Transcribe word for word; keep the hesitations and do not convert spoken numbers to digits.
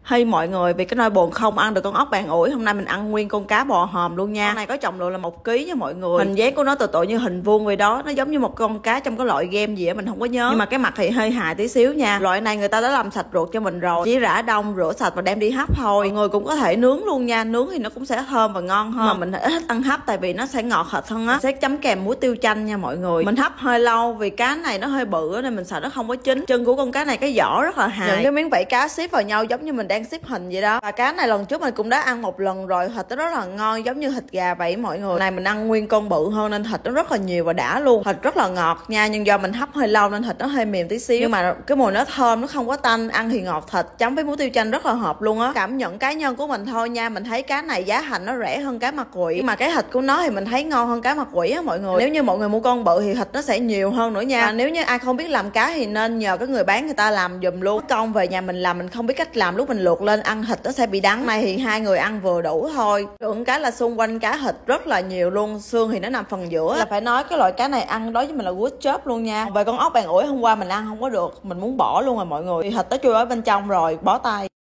Hay mọi người, vì cái nồi bồn không ăn được con ốc bàn ủi, hôm nay mình ăn nguyên con cá bò hòm luôn nha. Con này có trọng lượng là một ký nha mọi người. Hình dáng của nó tự tự như hình vuông vậy đó, nó giống như một con cá trong cái loại game gì á mình không có nhớ. Nhưng mà cái mặt thì hơi hài tí xíu nha. Loại này người ta đã làm sạch ruột cho mình rồi, chỉ rã đông rửa sạch và đem đi hấp thôi. Mọi người cũng có thể nướng luôn nha, nướng thì nó cũng sẽ thơm và ngon hơn. Mà mình ít thích ăn hấp tại vì nó sẽ ngọt thịt hơn á. Sẽ chấm kèm muối tiêu chanh nha mọi người. Mình hấp hơi lâu vì cá này nó hơi bự nên mình sợ nó không có chín. Chân của con cá này cái vỏ rất là hài. Những cái miếng vảy cá xếp vào nhau giống như mình đang xếp hình vậy đó. Và cá này lần trước mình cũng đã ăn một lần rồi, thịt nó rất là ngon giống như thịt gà vậy mọi người. Này mình ăn nguyên con bự hơn nên thịt nó rất là nhiều và đã luôn. Thịt rất là ngọt nha, nhưng do mình hấp hơi lâu nên thịt nó hơi mềm tí xíu. Nhưng mà cái mùi nó thơm, nó không có tanh, ăn thì ngọt thịt, chấm với muối tiêu chanh rất là hợp luôn á. Cảm nhận cá nhân của mình thôi nha, mình thấy cá này giá thành nó rẻ hơn cá mặt quỷ, nhưng mà cái thịt của nó thì mình thấy ngon hơn cá mặt quỷ á mọi người. Nếu như mọi người mua con bự thì thịt nó sẽ nhiều hơn nữa nha. Và nếu như ai không biết làm cá thì nên nhờ cái người bán người ta làm giùm luôn. Con về nhà mình làm mình không biết cách làm, lúc mình luộc lên ăn thịt nó sẽ bị đắng. Này thì hai người ăn vừa đủ thôi. Lượng cá là xung quanh cá thịt rất là nhiều luôn, xương thì nó nằm phần giữa. Là phải nói cái loại cá này ăn đối với mình là good job luôn nha. Về con ốc bàn ủi hôm qua mình ăn không có được, mình muốn bỏ luôn rồi mọi người, thì thịt nó chui ở bên trong rồi, bó tay.